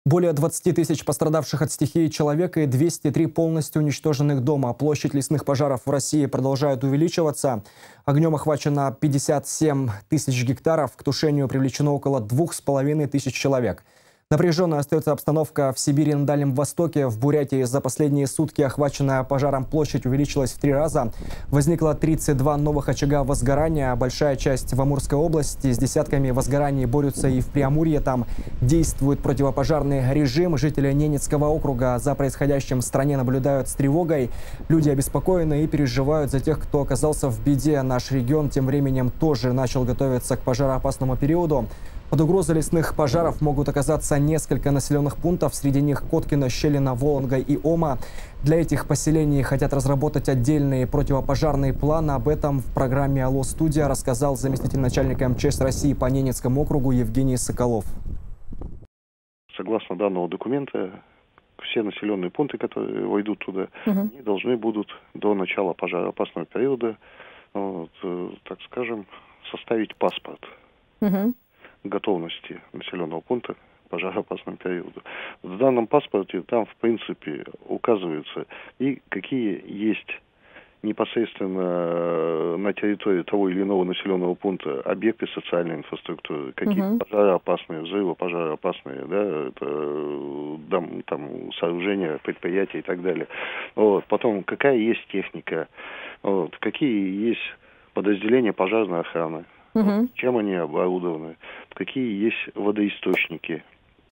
Более 20 тысяч пострадавших от стихии человека и 203 полностью уничтоженных дома. Площадь лесных пожаров в России продолжает увеличиваться. Огнем охвачено 57 тысяч гектаров. К тушению привлечено около 2500 человек. Напряженная остается обстановка в Сибири и на Дальнем Востоке. В Бурятии за последние сутки охваченная пожаром площадь увеличилась в 3 раза. Возникло 32 новых очага возгорания. Большая часть в Амурской области. С десятками возгораний борются и в Преамурье. Там действует противопожарный режим. Жители Ненецкого округа за происходящим в стране наблюдают с тревогой. Люди обеспокоены и переживают за тех, кто оказался в беде. Наш регион тем временем тоже начал готовиться к пожароопасному периоду. Под угрозой лесных пожаров могут оказаться несколько населенных пунктов. Среди них Коткино, Щелино, Волонга и Ома. Для этих поселений хотят разработать отдельные противопожарные планы. Об этом в программе «Алло, студия» рассказал заместитель начальника МЧС России по Ненецкому округу Евгений Соколов. Согласно данного документа, все населенные пункты, которые войдут туда, они должны будут до начала пожароопасного периода, так скажем, составить паспорт готовности населенного пункта к пожароопасному периоду. В данном паспорте там, в принципе, указываются и какие есть непосредственно на территории того или иного населенного пункта объекты социальной инфраструктуры, какие пожароопасные, взрывопожароопасные, да, это, там, сооружения, предприятия и так далее. Вот. Потом, какая есть техника, вот, какие есть подразделения пожарной охраны, чем они оборудованы, какие есть водоисточники,